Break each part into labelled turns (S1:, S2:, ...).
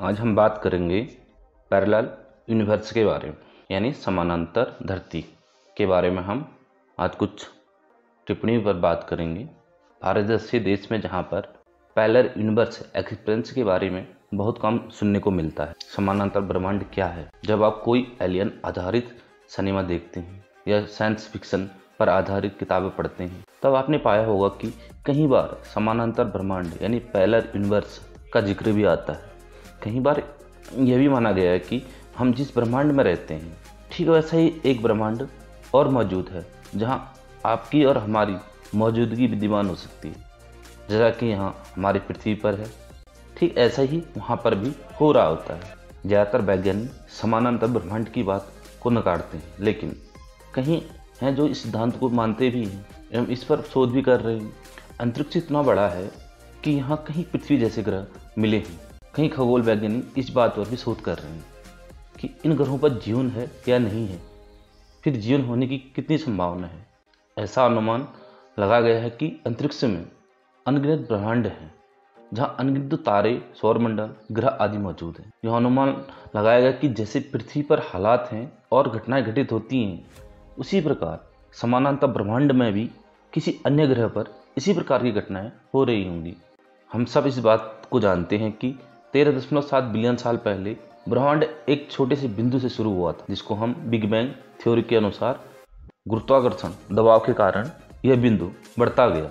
S1: आज हम बात करेंगे पैरेलल यूनिवर्स के बारे में, यानी समानांतर धरती के बारे में। हम आज कुछ टिप्पणी पर बात करेंगे। भारत जैसे देश में जहाँ पर पैरेलल यूनिवर्स एक्सपीरियंस के बारे में बहुत कम सुनने को मिलता है। समानांतर ब्रह्मांड क्या है? जब आप कोई एलियन आधारित सिनेमा देखते हैं या साइंस फिक्शन पर आधारित किताबें पढ़ते हैं, तब आपने पाया होगा कि कई बार समानांतर ब्रह्मांड यानी पैरेलल यूनिवर्स का जिक्र भी आता है। कई बार यह भी माना गया है कि हम जिस ब्रह्मांड में रहते हैं ठीक वैसा ही एक ब्रह्मांड और मौजूद है जहां आपकी और हमारी मौजूदगी विद्यमान हो सकती है। जैसा कि यहाँ हमारी पृथ्वी पर है, ठीक ऐसा ही वहाँ पर भी हो रहा होता है। ज़्यादातर वैज्ञानिक समानांतर ब्रह्मांड की बात को नकारते हैं, लेकिन कहीं हैं जो इस सिद्धांत को मानते भी हैं एवं इस पर शोध भी कर रहे हैं। अंतरिक्ष इतना बड़ा है कि यहाँ कहीं पृथ्वी जैसे ग्रह मिले हैं। कई खगोल वैज्ञानिक इस बात पर भी शोध कर रहे हैं कि इन ग्रहों पर जीवन है या नहीं है, फिर जीवन होने की कितनी संभावना है। ऐसा अनुमान लगाया गया है कि अंतरिक्ष में अनगिनत ब्रह्मांड हैं जहां अनगिनत तारे, सौरमंडल, ग्रह आदि मौजूद हैं। यह अनुमान लगाया गया कि जैसे पृथ्वी पर हालात हैं और घटनाएं घटित होती हैं, उसी प्रकार समानांतर ब्रह्मांड में भी किसी अन्य ग्रह पर इसी प्रकार की घटनाएं हो रही होंगी। हम सब इस बात को जानते हैं कि 13.7 बिलियन साल पहले ब्रह्मांड एक छोटे से बिंदु से शुरू हुआ था, जिसको हम बिग बैंग थ्योरी के अनुसार गुरुत्वाकर्षण दबाव के कारण यह बिंदु बढ़ता गया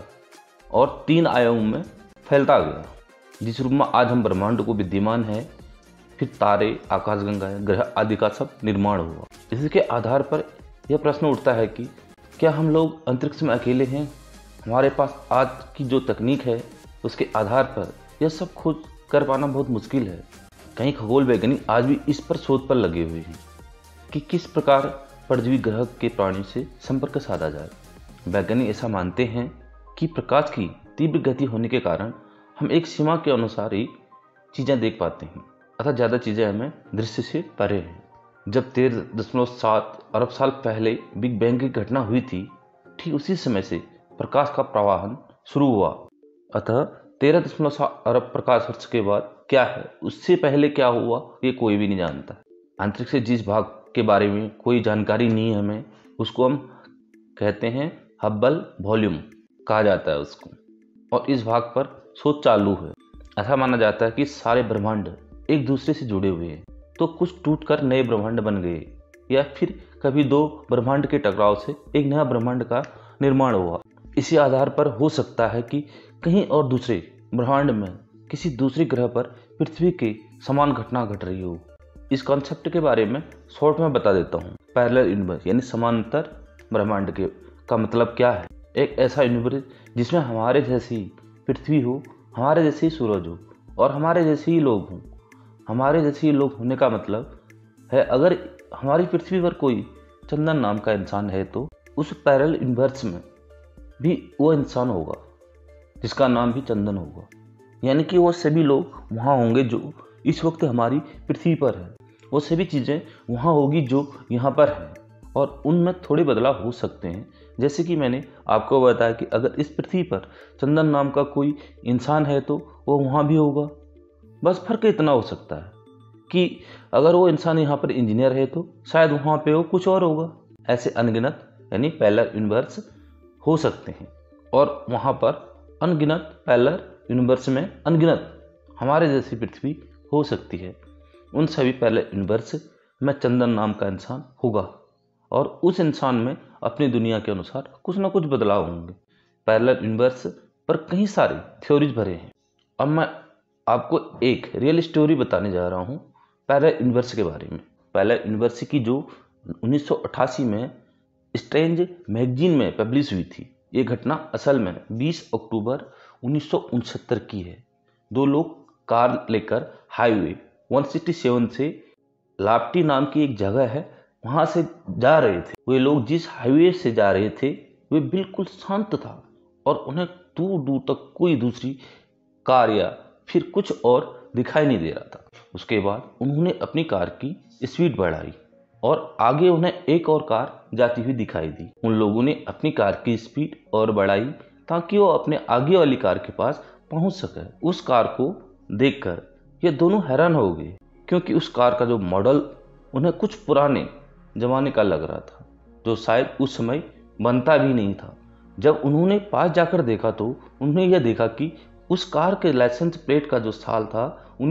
S1: और 3 आयामों में फैलता गया, जिस रूप में आज हम ब्रह्मांड को विद्यमान है। फिर तारे, आकाशगंगाएं, ग्रह आदि का सब निर्माण हुआ। इसके आधार पर यह प्रश्न उठता है कि क्या हम लोग अंतरिक्ष में अकेले हैं? हमारे पास आज की जो तकनीक है उसके आधार पर यह सब खोज कर पाना बहुत मुश्किल है। कई खगोल वैज्ञानिक आज भी इस पर शोध पर लगे हुए हैं कि किस प्रकार परजीवी ग्रह के प्राणी से संपर्क साधा जाए। वैज्ञानिक ऐसा मानते हैं कि प्रकाश की तीव्र गति होने के कारण हम एक सीमा के अनुसार ही चीज़ें देख पाते हैं, अतः ज़्यादा चीज़ें हमें दृश्य से परे हैं। जब 13.7 अरब साल पहले बिग बैंग की घटना हुई थी, ठीक उसी समय से प्रकाश का प्रवाहन शुरू हुआ। अतः 13.7 अरब प्रकाश वर्ष के बाद क्या है, उससे पहले क्या हुआ, ये कोई भी नहीं जानता। अंतरिक्ष के जिस भाग के बारे में कोई जानकारी नहीं है हमें, उसको हम कहते हैं हब्बल वॉल्यूम कहा जाता है उसको, और इस भाग पर शोध चालू है। ऐसा माना जाता है कि सारे ब्रह्मांड एक दूसरे से जुड़े हुए हैं, तो कुछ टूटकर नए ब्रह्मांड बन गए, या फिर कभी 2 ब्रह्मांड के टकराव से एक नया ब्रह्मांड का निर्माण हुआ। इसी आधार पर हो सकता है कि कहीं और दूसरे ब्रह्मांड में किसी दूसरे ग्रह पर पृथ्वी के समान घटना घट रही हो। इस कॉन्सेप्ट के बारे में शॉर्ट में बता देता हूँ। पैरेलल यूनिवर्स यानी समांतर ब्रह्मांड के का मतलब क्या है? एक ऐसा यूनिवर्स जिसमें हमारे जैसी पृथ्वी हो, हमारे जैसे ही सूरज हो और हमारे जैसे ही लोग हों। हमारे जैसे ही लोग होने का मतलब है, अगर हमारी पृथ्वी पर कोई चंदन नाम का इंसान है तो उस पैरेलल यूनिवर्स में भी वो इंसान होगा जिसका नाम भी चंदन होगा। यानी कि वो सभी लोग वहाँ होंगे जो इस वक्त हमारी पृथ्वी पर है। वो सभी चीज़ें वहाँ होगी जो यहाँ पर हैं, और उनमें थोड़े बदलाव हो सकते हैं। जैसे कि मैंने आपको बताया कि अगर इस पृथ्वी पर चंदन नाम का कोई इंसान है तो वो वहाँ भी होगा। बस फर्क इतना हो सकता है कि अगर वो इंसान यहाँ पर इंजीनियर है तो शायद वहाँ पे वो कुछ और होगा। ऐसे अनगिनत यानी पैरेलल यूनिवर्स हो सकते हैं, और वहाँ पर अनगिनत पैरेलल यूनिवर्स में अनगिनत हमारे जैसी पृथ्वी हो सकती है। उन सभी पैरेलल यूनिवर्स में चंदन नाम का इंसान होगा, और उस इंसान में अपनी दुनिया के अनुसार कुछ ना कुछ बदलाव होंगे। पैरेलल यूनिवर्स पर कई सारे थ्योरीज भरे हैं। अब मैं आपको एक रियल स्टोरी बताने जा रहा हूँ पैरेलल यूनिवर्स के बारे में। पैरेलल यूनिवर्स की जो 1988 में स्ट्रेंज मैगजीन में पब्लिश हुई थी। ये घटना असल में 20 अक्टूबर 1969 की है। 2 लोग कार लेकर हाईवे 167 से लाप्टी नाम की एक जगह है वहाँ से जा रहे थे। वे लोग जिस हाईवे से जा रहे थे वे बिल्कुल शांत था, और उन्हें दूर दूर तक कोई दूसरी कार या फिर कुछ और दिखाई नहीं दे रहा था। उसके बाद उन्होंने अपनी कार की स्पीड बढ़ाई और आगे उन्हें एक और कार जाती हुई दिखाई दी। उन लोगों ने अपनी कार की स्पीड और बढ़ाई ताकि वो अपने आगे वाली कार के पास पहुंच सके। उस कार को देखकर ये दोनों हैरान हो गए, क्योंकि उस कार का जो मॉडल उन्हें कुछ पुराने जमाने का लग रहा था, जो शायद उस समय बनता भी नहीं था। जब उन्होंने पास जाकर देखा तो उन्होंने यह देखा कि उस कार के लाइसेंस प्लेट का जो साल था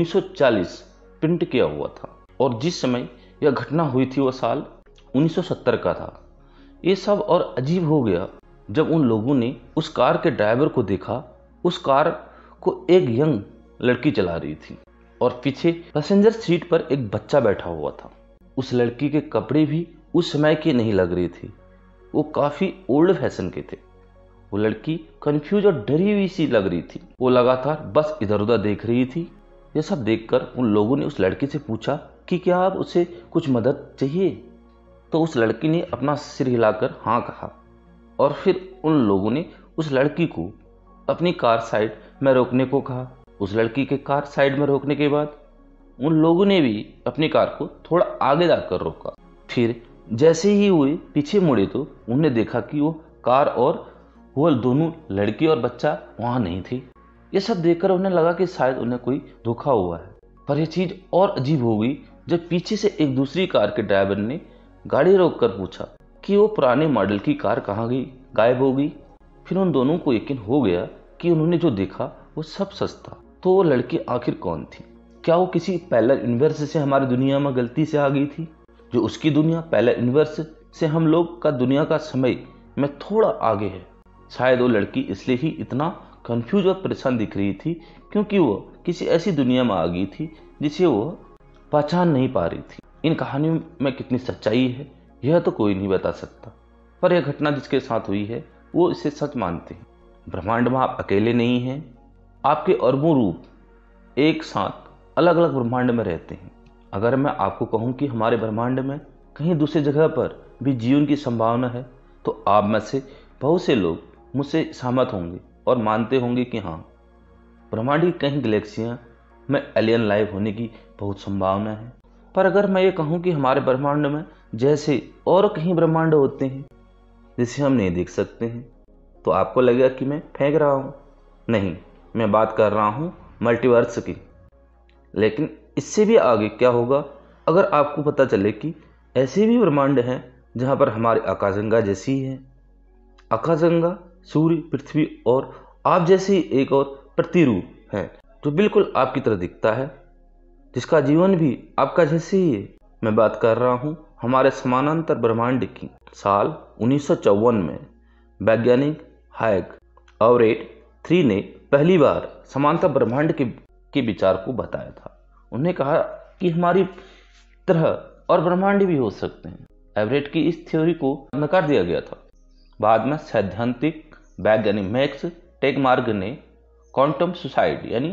S1: 1940 प्रिंट किया हुआ था, और जिस समय यह घटना हुई थी वह साल 1970 का था। ये सब और अजीब हो गया जब उन लोगों ने उस कार के ड्राइवर को देखा। उस कार को एक यंग लड़की चला रही थी और पीछे पैसेंजर सीट पर एक बच्चा बैठा हुआ था। उस लड़की के कपड़े भी उस समय के नहीं लग रहे थे, वो काफ़ी ओल्ड फैशन के थे। वो लड़की कंफ्यूज और डरी हुई सी लग रही थी। वो लगातार बस इधर उधर देख रही थी। यह सब देखकर उन लोगों ने उस लड़की से पूछा कि क्या आप उसे कुछ मदद चाहिए। तो उस लड़की ने अपना सिर हिलाकर हाँ कहा, और फिर उन लोगों ने उस लड़की को अपनी कार साइड में रोकने को कहा। उस लड़की के कार साइड में रोकने के बाद उन लोगों ने भी अपनी कार को थोड़ा आगे जाकर रोका। फिर जैसे ही वे पीछे मुड़े तो उन्होंने देखा कि वो कार और वो दोनों लड़की और बच्चा वहाँ नहीं थे। ये सब देखकर उन्हें लगा कि शायद उन्हें कोई धोखा हुआ है। पर यह चीज़ और अजीब हो गई जब पीछे से एक दूसरी कार के ड्राइवर ने गाड़ी रोककर पूछा कि वो पुराने मॉडल की कार कहाँ गई, गायब हो गई। फिर उन दोनों को यकीन हो गया कि उन्होंने जो देखा वो सब सच था। तो वो लड़की आखिर कौन थी? क्या वो किसी पैरेलल यूनिवर्स से हमारी दुनिया में गलती से आ गई थी, जो उसकी दुनिया पैरेलल यूनिवर्स से हम लोग का दुनिया का समय में थोड़ा आगे है? शायद वो लड़की इसलिए ही इतना कंफ्यूज और परेशान दिख रही थी क्योंकि वो किसी ऐसी दुनिया में आ गई थी जिसे वो पहचान नहीं पा रही थी। इन कहानियों में कितनी सच्चाई है यह तो कोई नहीं बता सकता, पर यह घटना जिसके साथ हुई है वो इसे सच मानते हैं। ब्रह्मांड में आप अकेले नहीं हैं, आपके अरबों रूप एक साथ अलग अलग ब्रह्मांड में रहते हैं। अगर मैं आपको कहूँ कि हमारे ब्रह्मांड में कहीं दूसरी जगह पर भी जीवन की संभावना है, तो आप में से बहुत से लोग मुझसे सहमत होंगे और मानते होंगे कि हाँ, ब्रह्मांड की कहीं गैलेक्सियाँ में एलियन लाइफ होने की बहुत संभावना है। पर अगर मैं ये कहूँ कि हमारे ब्रह्मांड में जैसे और कहीं ब्रह्मांड होते हैं जिसे हम नहीं देख सकते हैं, तो आपको लगेगा कि मैं फेंक रहा हूँ। नहीं, मैं बात कर रहा हूँ मल्टीवर्स की। लेकिन इससे भी आगे क्या होगा अगर आपको पता चले कि ऐसे भी ब्रह्मांड हैं जहाँ पर हमारी आकाशगंगा जैसी है। आकाशगंगा सूर्य, पृथ्वी और आप जैसी एक और प्रतिरूप है जो बिल्कुल आपकी तरह दिखता है, जिसका जीवन भी आपका जैसे ही है। मैं बात कर रहा हूँ हमारे समानांतर ब्रह्मांड की। साल 1954 में वैज्ञानिक हायक एवरेट 3 ने पहली बार समांतर ब्रह्मांड के विचार को बताया था। उन्होंने कहा कि हमारी तरह और ब्रह्मांड भी हो सकते हैं। एवरेट की इस थ्योरी को नकार दिया गया था। बाद में सैद्धांतिक वैज्ञानिक मैक्स टेगमार्क ने क्वांटम सुसाइड यानी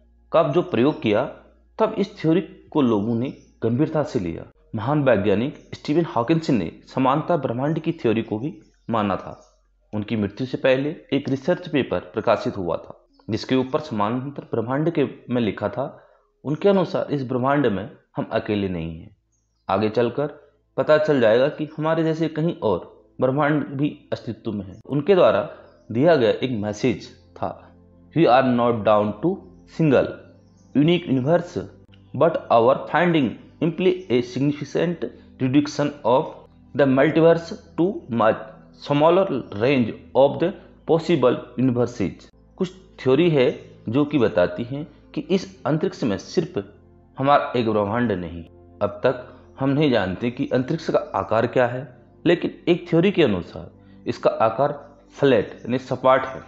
S1: का जो प्रयोग किया, तब इस थ्योरी को लोगों ने गंभीरता से लिया। महान वैज्ञानिक स्टीफन हॉकिंस ने समांतर ब्रह्मांड की थ्योरी को भी माना था। उनकी मृत्यु से पहले एक रिसर्च पेपर प्रकाशित हुआ था जिसके ऊपर समांतर ब्रह्मांड के में लिखा था, उनके अनुसार इस ब्रह्मांड में हम अकेले नहीं हैं। आगे चलकर पता चल जाएगा कि हमारे जैसे कहीं और ब्रह्मांड भी अस्तित्व में है। उनके द्वारा दिया गया एक मैसेज था, we are not down to single unique universe but our finding imply a significant reduction of the multiverse to much smaller range of the possible universes. कुछ थ्योरी है जो कि बताती हैं कि इस अंतरिक्ष में सिर्फ हमारा एक ब्रह्मांड नहीं। अब तक हम नहीं जानते कि अंतरिक्ष का आकार क्या है, लेकिन एक थ्योरी के अनुसार इसका आकार फ्लैट यानी सपाट है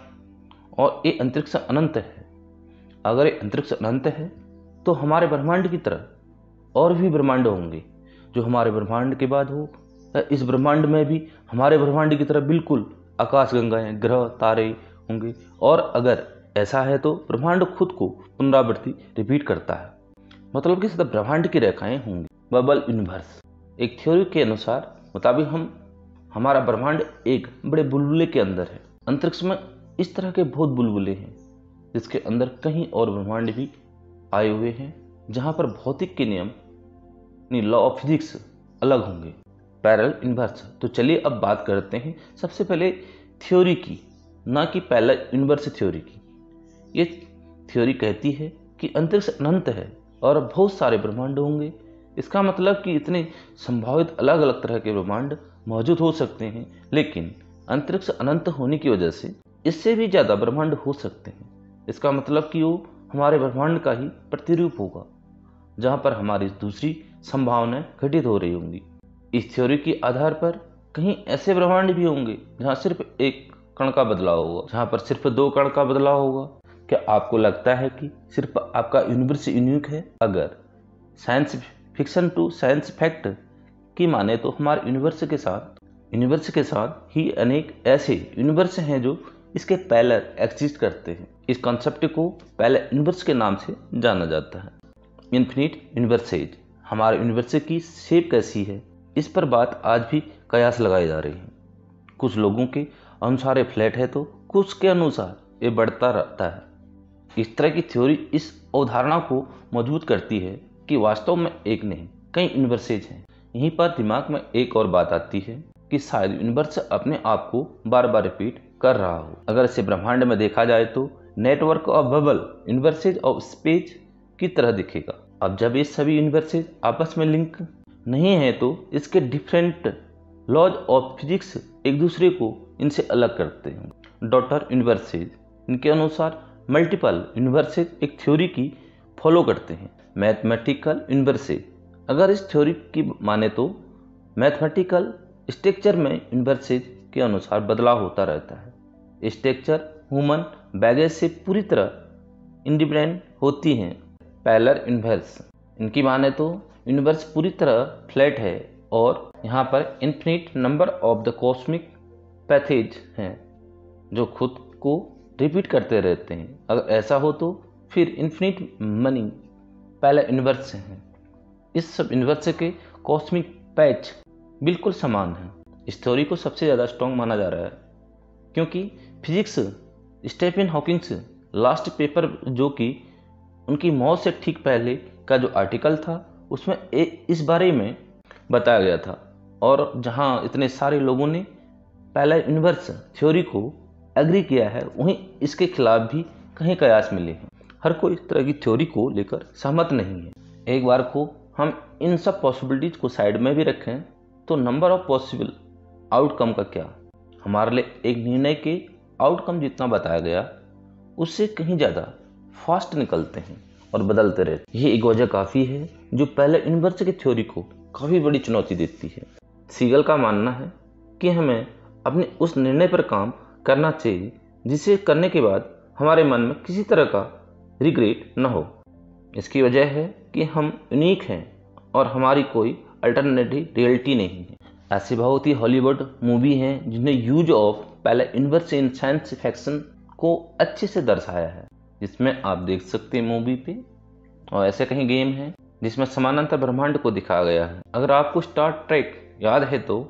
S1: और ये अंतरिक्ष अनंत है। अगर ये अंतरिक्ष अनंत है तो हमारे ब्रह्मांड की तरह और भी ब्रह्मांड होंगे जो हमारे ब्रह्मांड के बाद हो। इस ब्रह्मांड में भी हमारे ब्रह्मांड की तरह बिल्कुल आकाशगंगाएं, ग्रह, तारे होंगे। और अगर ऐसा है तो ब्रह्मांड खुद को पुनरावृत्ति रिपीट करता है, मतलब कि सदा ब्रह्मांड की रेखाएं होंगी। बबल यूनिवर्स एक थ्योरी के अनुसार मुताबिक हमारा ब्रह्मांड एक बड़े बुलबुले के अंदर है। अंतरिक्ष में इस तरह के बहुत बुलबुले हैं जिसके अंदर कहीं और ब्रह्मांड भी आए हुए हैं जहां पर भौतिक के नियम लॉ ऑफ फिजिक्स अलग होंगे। Parallel universe. तो चलिए अब बात करते हैं सबसे पहले थ्योरी की, ना कि पैरेलल यूनिवर्स थ्योरी की। ये थ्योरी कहती है कि अंतरिक्ष अनंत है और बहुत सारे ब्रह्मांड होंगे। इसका मतलब कि इतने संभावित अलग अलग तरह के ब्रह्मांड मौजूद हो सकते हैं, लेकिन अंतरिक्ष अनंत होने की वजह से इससे भी ज़्यादा ब्रह्मांड हो सकते हैं। इसका मतलब कि वो हमारे ब्रह्मांड का ही प्रतिरूप होगा, जहाँ पर हमारी दूसरी संभावनाएं घटित हो रही होंगी। इस थ्योरी के आधार पर कहीं ऐसे ब्रह्मांड भी होंगे जहाँ सिर्फ एक कण का बदलाव होगा, जहाँ पर सिर्फ 2 कण का बदलाव होगा। क्या आपको लगता है कि सिर्फ आपका यूनिवर्स यूनिक है? अगर science fiction to science fact की माने तो हमारे यूनिवर्स के साथ ही अनेक ऐसे यूनिवर्स हैं जो इसके पैरेलल एग्जिस्ट करते हैं। इस कॉन्सेप्ट को पैरेलल यूनिवर्स के नाम से जाना जाता है। इन्फिनिट यूनिवर्सेज, हमारे यूनिवर्स की शेप कैसी है, इस पर बात आज भी कयास लगाई जा रही है। कुछ लोगों के अनुसार ये फ्लैट है तो कुछ के अनुसार ये बढ़ता रहता है। इस तरह की थ्योरी इस अवधारणा को मजबूत करती है कि वास्तव में एक नहीं कई यूनिवर्सेज हैं। यहीं पर दिमाग में एक और बात आती है कि शायद यूनिवर्स अपने आप को बार बार रिपीट कर रहा हो। अगर इसे ब्रह्मांड में देखा जाए तो network of bubble universes of space की तरह दिखेगा। अब जब ये सभी यूनिवर्सेज आपस में लिंक नहीं है तो इसके डिफरेंट लॉज ऑफ फिजिक्स एक दूसरे को इनसे अलग करते हैं। डॉटर यूनिवर्सेज, इनके अनुसार मल्टीपल यूनिवर्सेज एक थ्योरी की फॉलो करते हैं। मैथमेटिकल यूनिवर्सेज, अगर इस थ्योरी की माने तो मैथमेटिकल स्ट्रक्चर में यूनिवर्सेज के अनुसार बदलाव होता रहता है। स्ट्रक्चर ह्यूमन बैगेज से पूरी तरह इंडिपेंडेंट होती हैं। पैरेलल यूनिवर्स, इनकी माने तो यूनिवर्स पूरी तरह फ्लैट है और यहाँ पर infinite number of the cosmic patches हैं जो खुद को रिपीट करते रहते हैं। अगर ऐसा हो तो फिर इन्फिनिट मनी पैरेलल यूनिवर्स हैं। इस सब यूनिवर्स के कॉस्मिक पैच बिल्कुल समान हैं। इस थ्योरी को सबसे ज़्यादा स्ट्रॉन्ग माना जा रहा है क्योंकि physics Stephen Hawking's last paper जो कि उनकी मौत से ठीक पहले का जो आर्टिकल था उसमें इस बारे में बताया गया था, और जहां इतने सारे लोगों ने पैरेलल यूनिवर्स थ्योरी को एग्री किया है वहीं इसके खिलाफ भी कहीं कयास मिले हैं। हर कोई इस तरह की थ्योरी को लेकर सहमत नहीं है। एक बार को हम इन सब पॉसिबिलिटीज को साइड में भी रखें तो नंबर ऑफ पॉसिबल आउटकम का क्या, हमारे लिए एक निर्णय के आउटकम जितना बताया गया उससे कहीं ज़्यादा फास्ट निकलते हैं और बदलते रहते हैं। ये एक वजह काफ़ी है जो पहले यूनिवर्स की थ्योरी को काफ़ी बड़ी चुनौती देती है। सीगल का मानना है कि हमें अपने उस निर्णय पर काम करना चाहिए जिसे करने के बाद हमारे मन में किसी तरह का रिग्रेट न हो। इसकी वजह है कि हम यूनिक हैं और हमारी कोई अल्टरनेटिव रियलिटी नहीं है। ऐसी बहुत ही हॉलीवुड मूवी हैं जिन्हें use of parallel universe in science fiction को अच्छे से दर्शाया है, जिसमें आप देख सकते हैं मूवी पे। और ऐसे कहीं गेम हैं जिसमें समानांतर ब्रह्मांड को दिखाया गया है। अगर आपको स्टार ट्रेक याद है तो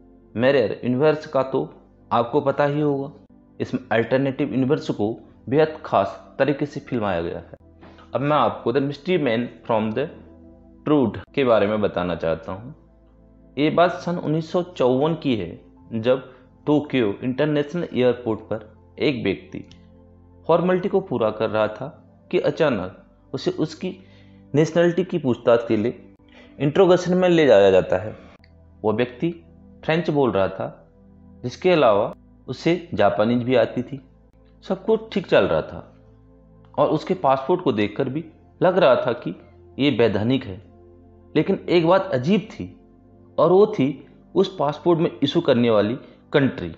S1: मिरर यूनिवर्स का तो आपको पता ही होगा। इसमें अल्टरनेटिव यूनिवर्स को बेहद खास तरीके से फिल्माया गया है। अब मैं आपको the mystery man from the truth के बारे में बताना चाहता हूँ। ये बात सन 1954 की है जब टोक्यो इंटरनेशनल एयरपोर्ट पर एक व्यक्ति फॉर्मेलिटी को पूरा कर रहा था कि अचानक उसे उसकी नेशनलिटी की पूछताछ के लिए इंट्रोगेशन में ले जाया जाता है। वो व्यक्ति फ्रेंच बोल रहा था, जिसके अलावा उसे जापानीज भी आती थी। सब कुछ ठीक चल रहा था और उसके पासपोर्ट को देखकर भी लग रहा था कि ये वैधानिक है। लेकिन एक बात अजीब थी और वो थी उस पासपोर्ट में इशू करने वाली कंट्री,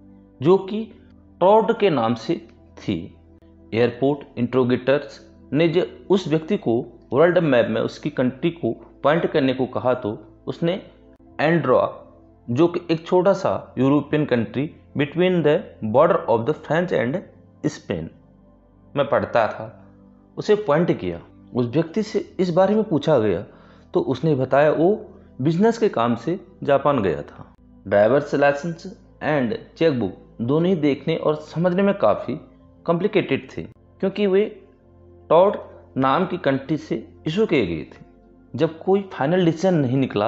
S1: जो कि टॉड के नाम से थी। एयरपोर्ट इंट्रोगेटर्स ने जब उस व्यक्ति को वर्ल्ड मैप में उसकी कंट्री को पॉइंट करने को कहा तो उसने एंड्रोआ, जो कि एक छोटा सा European country between the border of the France and Spain में पड़ता था, उसे पॉइंट किया। उस व्यक्ति से इस बारे में पूछा गया तो उसने बताया वो बिजनेस के काम से जापान गया था। ड्राइवर्स लाइसेंस एंड चेकबुक दोनों ही देखने और समझने में काफ़ी कॉम्प्लिकेटेड थे क्योंकि वे टॉड नाम की कंट्री से इशू किए गए थे। जब कोई फाइनल डिसीजन नहीं निकला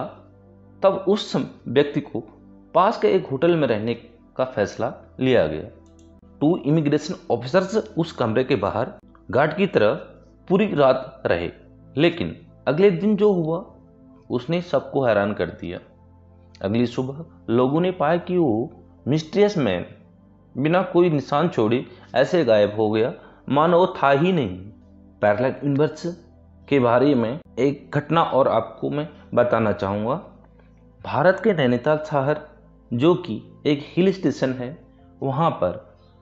S1: तब उस व्यक्ति को पास के एक होटल में रहने का फैसला लिया गया। 2 इमिग्रेशन ऑफिसर्स उस कमरे के बाहर गार्ड की तरह पूरी रात रहे, लेकिन अगले दिन जो हुआ उसने सबको हैरान कर दिया। अगली सुबह लोगों ने पाया कि वो मिस्टीरियस मैन बिना कोई निशान छोड़े ऐसे गायब हो गया, मानो वो था ही नहीं। पैरेलल यूनिवर्स के बारे में एक घटना और आपको मैं बताना चाहूँगा। भारत के नैनीताल शहर, जो कि एक हिल स्टेशन है, वहाँ पर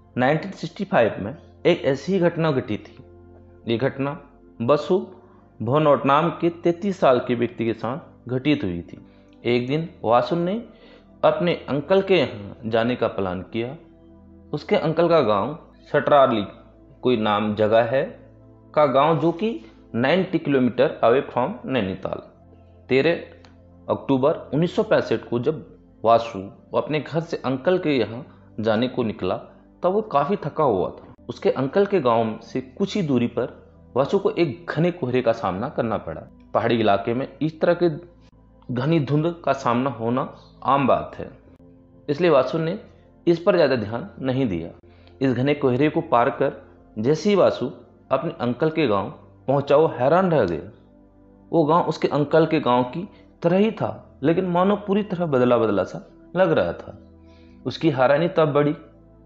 S1: 1965 में एक ऐसी घटना घटी थी। ये घटना बसु भनोट नाम के 33 साल के व्यक्ति के साथ घटित हुई थी। एक दिन वासु ने अपने अंकल के यहाँ जाने का प्लान किया। उसके अंकल का गांव सटराली कोई नाम जगह है का गांव, जो कि 90 किलोमीटर अवे फ्रॉम नैनीताल। 13 अक्टूबर 1965 को जब वासु अपने घर से अंकल के यहाँ जाने को निकला, तब वो काफ़ी थका हुआ था। उसके अंकल के गांव से कुछ ही दूरी पर वासु को एक घने कोहरे का सामना करना पड़ा। पहाड़ी इलाके में इस तरह के घनी धुंध का सामना होना आम बात है, इसलिए वासु ने इस पर ज़्यादा ध्यान नहीं दिया। इस घने कोहरे को पार कर जैसे ही वासु अपने अंकल के गांव पहुंचा, वो हैरान रह गया। वो गांव उसके अंकल के गांव की तरह ही था, लेकिन मानो पूरी तरह बदला बदला सा लग रहा था। उसकी हैरानी तब बढ़ी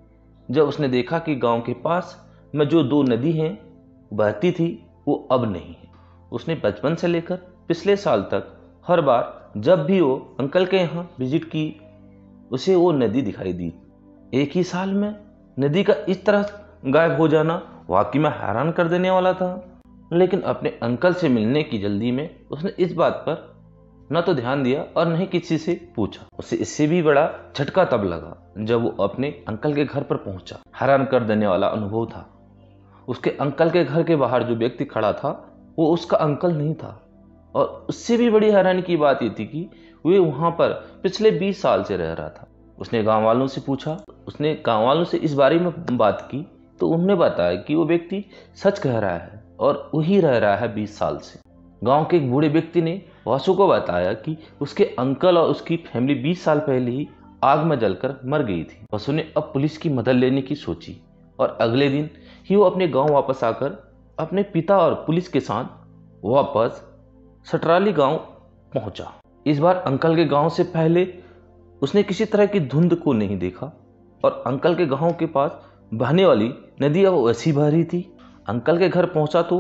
S1: जब उसने देखा कि गांव के पास में जो 2 नदी हैं बहती थी, वो अब नहीं है। उसने बचपन से लेकर पिछले साल तक हर बार जब भी वो अंकल के यहाँ विजिट की, उसे वो नदी दिखाई दी। एक ही साल में नदी का इस तरह गायब हो जाना वाकई में हैरान कर देने वाला था। लेकिन अपने अंकल से मिलने की जल्दी में उसने इस बात पर न तो ध्यान दिया और न ही किसी से पूछा। उसे इससे भी बड़ा झटका तब लगा जब वो अपने अंकल के घर पर पहुंचा। हैरान कर देने वाला अनुभव था। उसके अंकल के घर के बाहर जो व्यक्ति खड़ा था, वो उसका अंकल नहीं था। और उससे भी बड़ी हैरानी की बात ये थी कि वे वहां पर पिछले 20 साल से रह रहा था। उसने गांव वालों से पूछा, उसने गांव वालों से इस बारे में बात की, तो उन्होंने बताया कि वो व्यक्ति सच कह रहा है और वही रह रहा है 20 साल से। गांव के एक बूढ़े व्यक्ति ने वासु को बताया कि उसके अंकल और उसकी फैमिली 20 साल पहले ही आग में जलकर मर गई थी। वासु ने अब पुलिस की मदद लेने की सोची और अगले दिन ही वो अपने गांव वापस आकर अपने पिता और पुलिस के साथ वापस सटराली गांव पहुंचा। इस बार अंकल के गांव से पहले उसने किसी तरह की धुंध को नहीं देखा और अंकल के गांव के पास बहने वाली नदी अब वैसी बह रही थी। अंकल के घर पहुंचा तो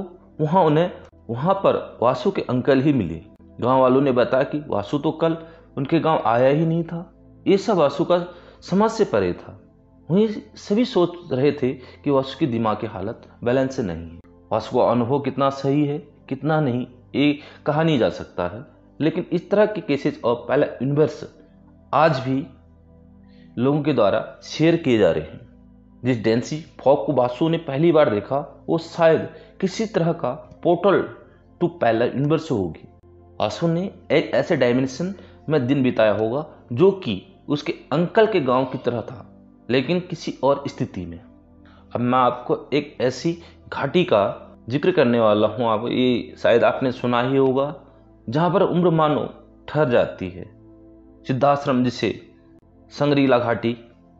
S1: वहां पर वासु के अंकल ही मिले। गांव वालों ने बताया कि वासु तो कल उनके गांव आया ही नहीं था। ये सब वासु का समझ से परे था। वहीं सभी सोच रहे थे कि वासु की दिमाग की हालत बैलेंस से नहीं है। वासु का अनुभव कितना सही है कितना नहीं, ये कहा नहीं जा सकता है। लेकिन इस तरह के केसेस और पैरेलल यूनिवर्स आज भी लोगों के द्वारा शेयर किए जा रहे हैं। जिस डेंसी फॉग को वासु ने पहली बार देखा, वो शायद किसी तरह का पोर्टल टू पैरेलल यूनिवर्स होगी। वासु ने एक ऐसे डायमेंशन में दिन बिताया होगा जो कि उसके अंकल के गांव की तरह था, लेकिन किसी और स्थिति में। अब मैं आपको एक ऐसी घाटी का जिक्र करने वाला हूँ। आप ये शायद आपने सुना ही होगा, जहाँ पर उम्र मानो ठहर जाती है। सिद्धाश्रम, जिसे संगरीला घाटी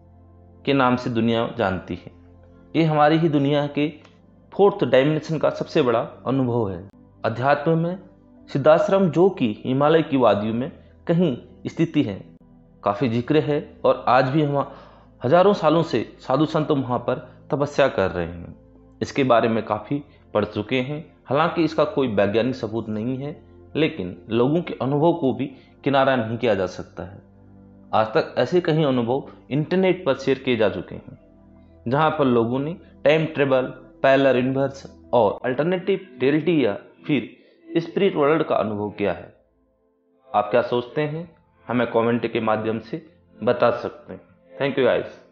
S1: के नाम से दुनिया जानती है, ये हमारी ही दुनिया के 4th डायमेंशन का सबसे बड़ा अनुभव है। अध्यात्म में सिद्धाश्रम, जो कि हिमालय की वादियों में कहीं स्थिति है, काफ़ी जिक्र है और आज भी हम हजारों सालों से साधु संत वहाँ पर तपस्या कर रहे हैं। इसके बारे में काफ़ी पढ़ चुके हैं। हालांकि इसका कोई वैज्ञानिक सबूत नहीं है, लेकिन लोगों के अनुभव को भी किनारा नहीं किया जा सकता है। आज तक ऐसे कई अनुभव इंटरनेट पर शेयर किए जा चुके हैं, जहां पर लोगों ने टाइम ट्रेवल, पैरेलल यूनिवर्स और अल्टरनेटिव रियलिटी या फिर स्पिरिट वर्ल्ड का अनुभव किया है। आप क्या सोचते हैं, हमें कमेंट के माध्यम से बता सकते हैं। Thank you guys.